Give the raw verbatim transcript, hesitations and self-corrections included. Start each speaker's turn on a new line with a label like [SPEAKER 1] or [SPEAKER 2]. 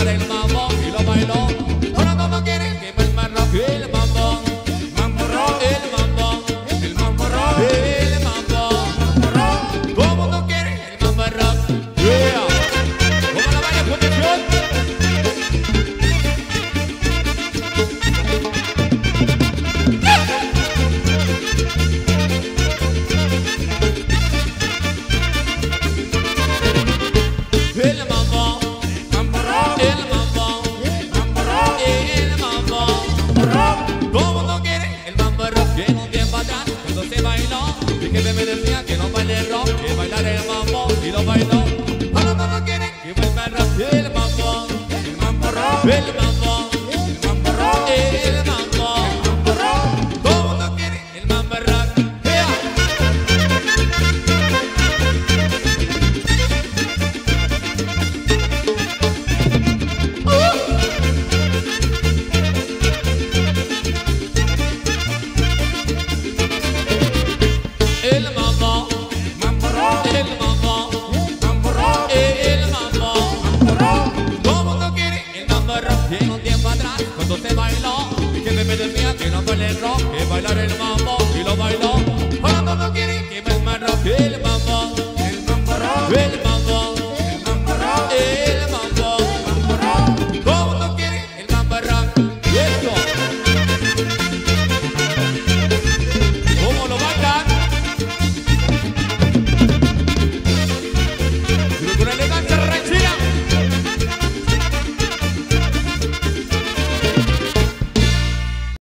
[SPEAKER 1] bailar el mambo y lo bailó. Ahora como quieren que vuelva rock el mambo, mambo rock, el mambo, el mambo rock, el mambo, mambo rock. Todo mundo quiere el mambo rock, yeah. Como la baila posición. El mambo, mambo rock, el mambo, mambo rock, el mambo, mambo rock. Todo mundo quiere el mambo rock. Que un tiempo atrás cuando se bailó, y que me decía que no baile rock, que bailar el mambo y lo bailó. Ahora todos quieren que vuelva el rock, el mambo, el mambo rock, el mambo, el mambo rock, el mambo, mambo rock. Todo mundo quiere el mambo rock. El mambo, mambo rock, el mambo, mambo rock, el mambo, mambo rock. Todo mundo quiere el mambo rock. Y en un tiempo atrás, cuando se bailó, y que me decía que no baile rock, que bailar el mambo.